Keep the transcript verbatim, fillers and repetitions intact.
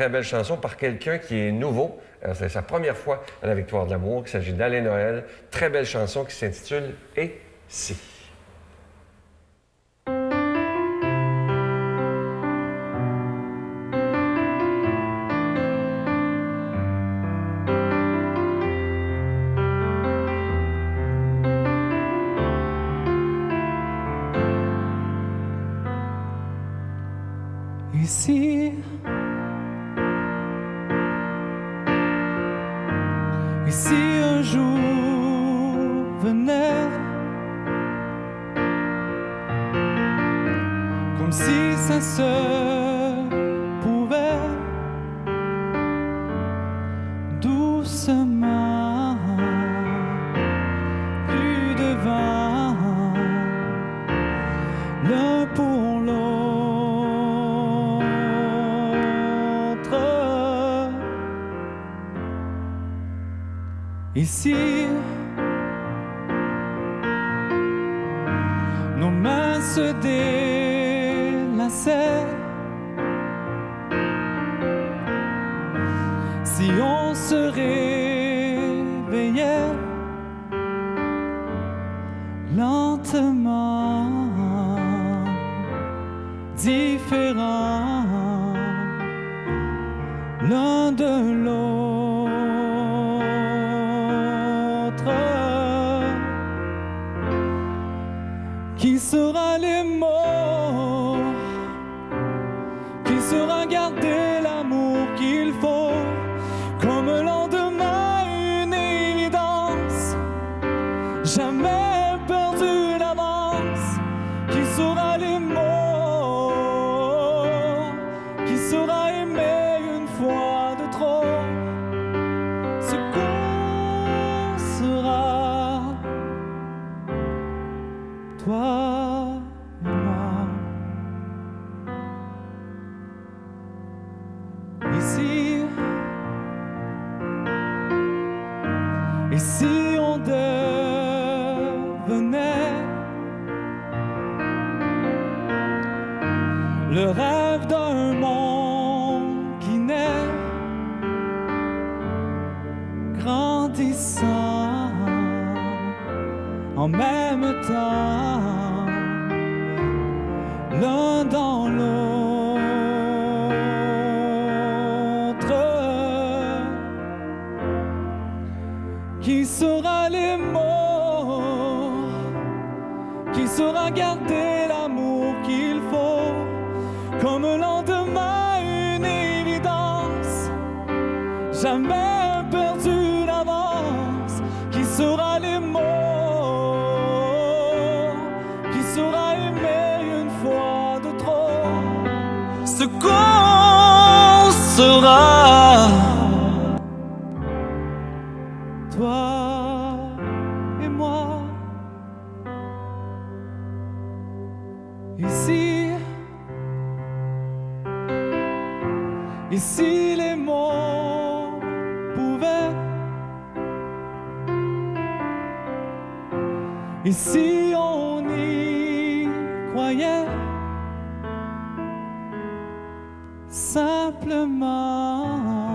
très belle chanson par quelqu'un qui est nouveau. Euh, C'est sa première fois à la Victoire de l'amour. Il s'agit d'Alain Noël. Très belle chanson qui s'intitule « Et si ». Ici, ici un jour venait, comme si ça se pouvait, doucement, plus de vent, l'un pour l'autre. Ici, nos mains se délaçaient. Si on se réveillait lentement, différents l'un de l'autre. Qui saura les mots, qui saura garder l'amour qu'il faut, comme le lendemain une évidence, jamais perdu d'avance. Qui saura les mots, qui saura aimer une fois de trop, ce qu'on sera, toi et moi. Ici, ici on devenait le rêve d'un monde qui naît, grandissant en même temps, l'un dans l'autre. Qui saura les mots, qui saura garder l'amour qu'il faut, comme le lendemain une évidence, jamais perdu d'avance. Qui saura les mots, qui saura aimer une fois de trop, ce qu'on sera, toi et moi. Ici, ici les mots pouvaient, ici on y croyait, simplement.